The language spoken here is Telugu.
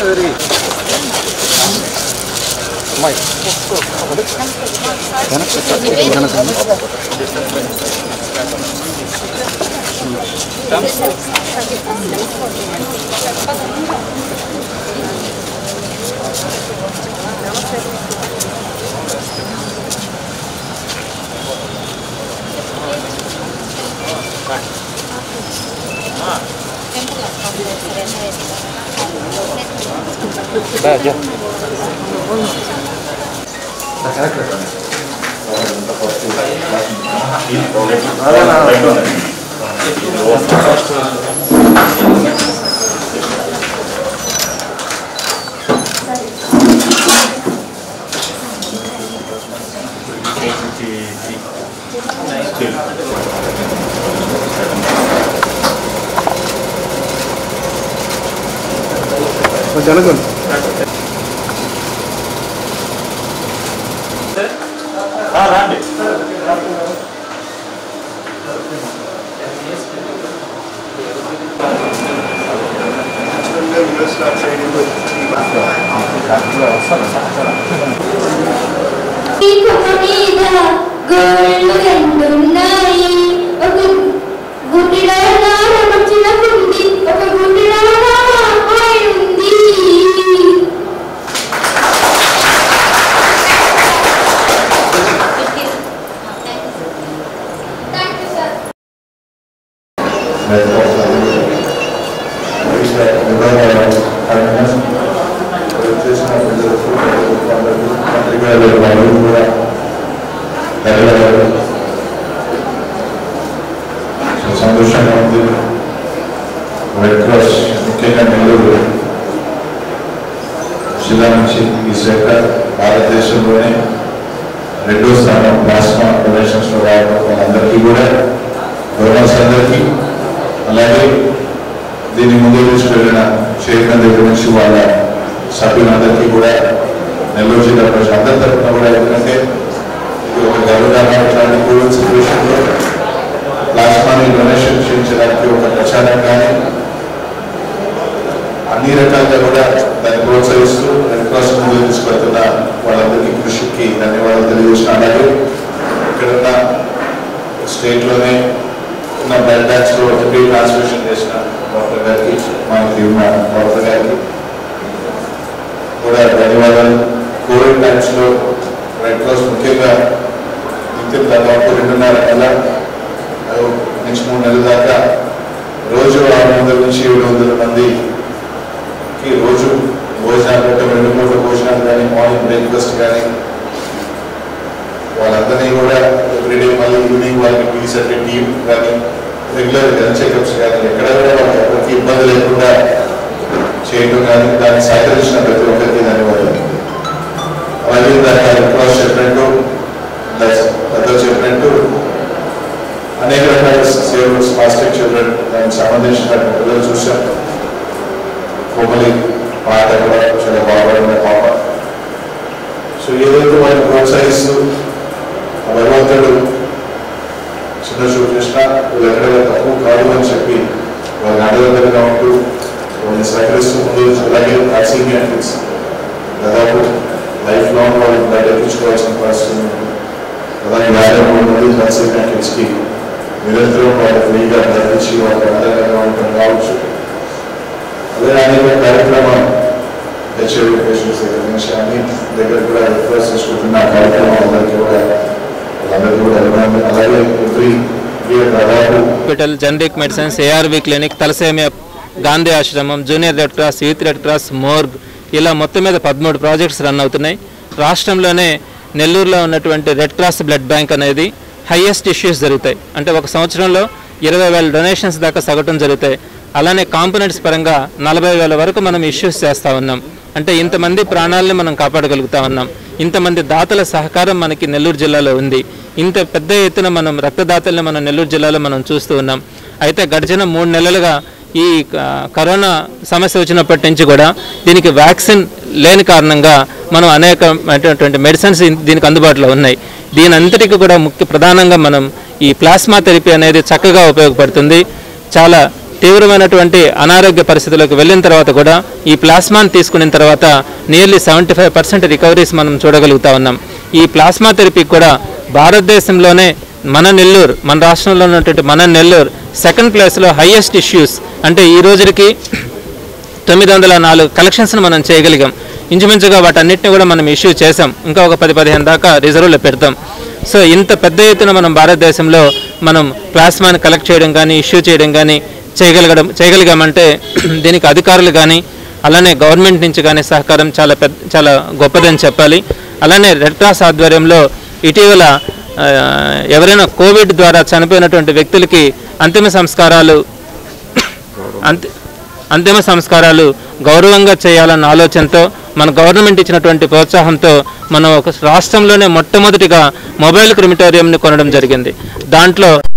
జనగం రాండి సంతోషంగా ఉంది. రెడ్ క్రాస్ ముఖ్యంగా నెల్లూరు జిల్లా నుంచి ఈ శాఖ భారతదేశంలోనే రెండో స్థానం ప్లాస్మా డొనేషన్స్లో రావడం వాళ్ళందరికీ కూడా డోనర్స్ అందరికీ, అలాగే దీన్ని ముందు తీసుకెళ్ళిన చైర్మన్ దగ్గర నుంచి వాళ్ళ సభ్యులందరికీ కూడా నెల్లూరు జిల్లా ప్రజలందరి తరఫున కూడా, ఎందుకంటే ఇది ఒక గర్వకారణం కోవిడ్ సిచ్యువేషన్లో ప్లాస్మాని డొనేషన్ చేయించడానికి ఒక ప్రచారం కానీ అన్ని రకాలుగా కూడా దాన్ని ప్రోత్సహిస్తూ రెడ్ క్రాస్ ముందుకు తీసుకెళ్తున్న వాళ్ళందరికీ కృషికి ధన్యవాదాలు తెలియజేసిన, అలాగే ఇక్కడున్న స్టేట్లోనే ఉన్న బ్లడ్ బ్యాంక్స్లో ఫ్రీ ట్రాన్స్మిషన్ చేసిన డాక్టర్ గారికి, మనకి ఉన్న డాక్టర్ గారికి కూడా ధన్యవాదాలు. కోవిడ్ టైమ్స్లో రెడ్ క్రాస్ ముఖ్యంగా నిత్యం దాదాపు 2.5 నెలల నెక్స్ట్ 3 నెలల దాకా రోజు 600 నుంచి 700 మందికి రోజు భోజనాలు పెట్టడం, 2 పూట్ల భోజనాలు కానీ, మార్నింగ్ బ్రేక్ఫాస్ట్ కానీ, వాళ్ళందరినీ కూడా ఎవ్రీడే మళ్ళీ ఈవినింగ్ వాళ్ళకి పీసీ టీమ్ కానీ రెగ్యులర్ హెల్త్ చెకప్స్ కానీ ఎక్కడ కూడా వాళ్ళకి ఎవరికి ఇబ్బంది లేకుండా చేయడం కానీ దాన్ని సహకరించిన ప్రతి ఒక్కరికి ధన్యవాదాలు. అలాగే దాన్ని రెడ్ క్రాస్ చెప్పినట్టు పెద్దలు చెప్పినట్టు అనేక రకాల సేవలు స్పాస్టిక్ చిల్డ్రన్ దానికి సంబంధించిన పిల్లలు చూసాం. కోమలి పాట కూడా చాలా బాగుపడిన పాప. సో ఏదైతే వాళ్ళని ప్రోత్సహిస్తూ భగవంతుడు చిన్న చూపు చేసిన వీళ్ళు ఎక్కడైనా తక్కువ కాదు అని చెప్పి వాళ్ళని అడగదలుగా ఉంటూ వాళ్ళని సహకరిస్తూ ముందు, అలాగే థాక్సీమియా కిడ్స్ దాదాపు లైఫ్ లాంగ్ వాళ్ళు బ్లడ్ ఎక్కించుకోవాల్సిన పరిస్థితి ఉంది. అలాగే 53 మంది థాక్సీమియా కిడ్స్కి నిరంతరం వాళ్ళు ఫ్రీగా బ్లడ్ ఇచ్చి వాళ్ళకి ఆధారంగా ఉంటాం కావచ్చు. అదే అనేక కార్యక్రమాలు హెచ్ఐవి పేషెంట్స్ దగ్గర నుంచి అన్ని దగ్గర కూడా రిఫరెన్స్ చేసుకుంటున్న కార్యక్రమం అందరికీ కూడా వాళ్ళందరికీ కూడా అలాగే ఎవ్రీ ఇయర్ దాదాపు hospital, generic medicines, ARV clinic, thalassemia, Gandhi Ashram, junior red cross, youth red cross, morgue, ఇలా మొత్తం మీద 13 ప్రాజెక్ట్స్ రన్ అవుతున్నాయి. రాష్ట్రంలోనే నెల్లూరులో ఉన్నటువంటి రెడ్ క్రాస్ బ్లడ్ బ్యాంక్ అనేది హైయెస్ట్ ఇష్యూస్ జరుగుతాయి. అంటే ఒక సంవత్సరంలో 20,000 డొనేషన్స్ దాకా సగటున జరుగుతాయి. అలానే కాంపోనెంట్స్ పరంగా 40,000 వరకు మనం ఇష్యూస్ చేస్తూ ఉన్నాం. అంటే ఇంతమంది ప్రాణాలను మనం కాపాడగలుగుతా ఉన్నాం. ఇంతమంది దాతల సహకారం మనకి నెల్లూరు జిల్లాలో ఉంది. ఇంత పెద్ద ఎత్తున మనం రక్తదాతలను మనం నెల్లూరు జిల్లాలో మనం చూస్తూ ఉన్నాం. అయితే గడిచిన 3 నెలలుగా ఈ కరోనా సమస్య వచ్చినప్పటి నుంచి కూడా దీనికి వ్యాక్సిన్ లేని కారణంగా మనం అనేకమైనటువంటి మెడిసిన్స్ దీనికి అందుబాటులో ఉన్నాయి. దీని అంతటికి కూడా ప్రధానంగా మనం ఈ ప్లాస్మా థెరపీ అనేది చక్కగా ఉపయోగపడుతుంది. చాలా తీవ్రమైనటువంటి అనారోగ్య పరిస్థితులకు వెళ్ళిన తర్వాత కూడా ఈ ప్లాస్మాను తీసుకున్న తర్వాత నియర్లీ 75% రికవరీస్ మనం చూడగలుగుతా ఉన్నాం. ఈ ప్లాస్మా థెరపీకి కూడా భారతదేశంలోనే మన నెల్లూరు, మన రాష్ట్రంలో ఉన్నటువంటి మన నెల్లూరు సెకండ్ ప్లేస్లో హైయెస్ట్ ఇష్యూస్, అంటే ఈ రోజుకి 904 కలెక్షన్స్ను మనం చేయగలిగాం. ఇంచుమించుగా వాటన్నిటిని కూడా మనం ఇష్యూ చేసాం. ఇంకా ఒక 10-15 దాకా రిజర్వ్లో పెడతాం. సో ఇంత పెద్ద ఎత్తున మనం భారతదేశంలో మనం ప్లాస్మాని కలెక్ట్ చేయడం కానీ ఇష్యూ చేయడం కానీ చేయగలిగామంటే దీనికి అధికారులు కానీ అలానే గవర్నమెంట్ నుంచి కానీ సహకారం చాలా గొప్పదని చెప్పాలి. అలానే రెడ్ క్రాస్ ఆధ్వర్యంలో ఇటీవల ఎవరైనా కోవిడ్ ద్వారా చనిపోయినటువంటి వ్యక్తులకి అంతిమ సంస్కారాలు గౌరవంగా చేయాలన్న ఆలోచనతో మన గవర్నమెంట్ ఇచ్చినటువంటి ప్రోత్సాహంతో మనం ఒక రాష్ట్రంలోనే మొట్టమొదటిగా మొబైల్ క్రిమిటోరియంని కొనడం జరిగింది. దాంట్లో